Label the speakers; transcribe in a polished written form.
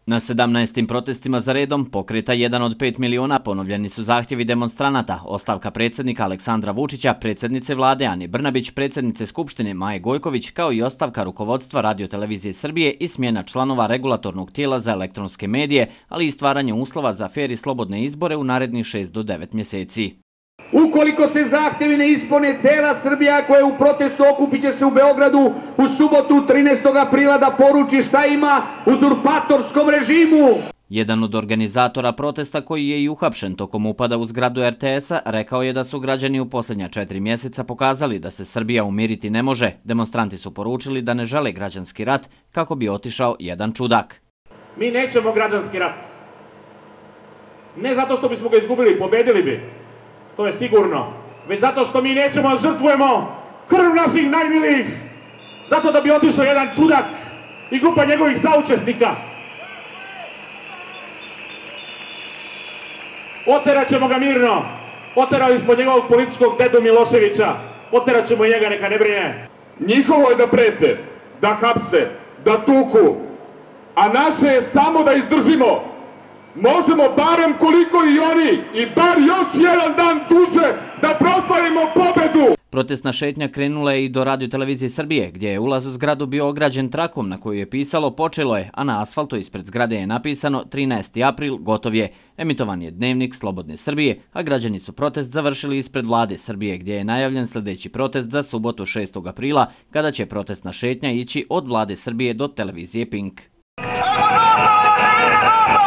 Speaker 1: Na 17. protestima za redom pokreta 1 od 5 miliona ponovljeni su zahtjevi demonstranata, ostavka predsjednika Aleksandra Vučića, predsjednice vlade Ane Brnabić, predsjednice Skupštine Maje Gojković, kao i ostavka rukovodstva Radio-televizije Srbije i smjena članova regulatornog tijela za elektronske medije, ali i stvaranje uslova za fer i slobodne izbore u narednih 6 do 9 mjeseci.
Speaker 2: Ukoliko se zahtjevi ne ispune, cela Srbija koja je u protestu okupit će se u Beogradu u subotu 13. aprila da poruči šta ima uzurpatorskom režimu.
Speaker 1: Jedan od organizatora protesta, koji je i uhapšen tokom upada u zgradu RTS-a, rekao je da su građani u posljednja 4 mjeseca pokazali da se Srbija umiriti ne može. Demonstranti su poručili da ne žele građanski rat kako bi otišao jedan čudak.
Speaker 2: Mi nećemo građanski rat. Ne zato što bismo ga izgubili, pobedili bi. To je sigurno, već zato što mi nećemo žrtvujemo krv naših najmilijih, zato da bi otišao jedan čudak i grupa njegovih saučesnika. Oterat ćemo ga mirno, oterali smo njegovog političkog dedu Miloševića, oterat ćemo njega, neka ne brine.
Speaker 3: Njihovo je da prete, da hapse, da tuku, a naše je samo da izdržimo. Možemo barem koliko i oni i bar još jedan dan duže da proslavimo pobedu.
Speaker 1: Protestna šetnja krenula je i do Radio-televizije Srbije, gdje je ulaz u zgradu bio ograđen trakom na koju je pisalo "Počelo je", a na asfaltu ispred zgrade je napisano "13. april, gotov je". Emitovan je dnevnik Slobodne Srbije, a građani su protest završili ispred vlade Srbije, gdje je najavljen sljedeći protest za subotu 6. aprila, kada će protestna šetnja ići od vlade Srbije do televizije Pink.